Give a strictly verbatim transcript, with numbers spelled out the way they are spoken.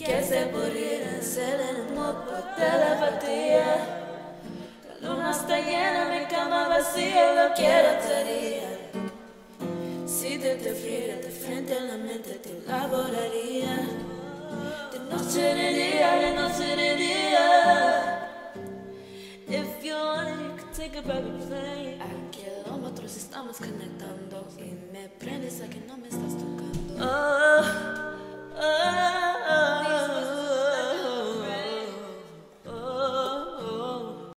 que se pudiera hacer en el modo de la partida. La luna está llena, mi cama vacía, lo quiero estaría. Si te te friera de frente a la mente te elaboraría. De noche de día, de noche de día. If you want it, you can take a baby plane. A kilómetros estamos conectando.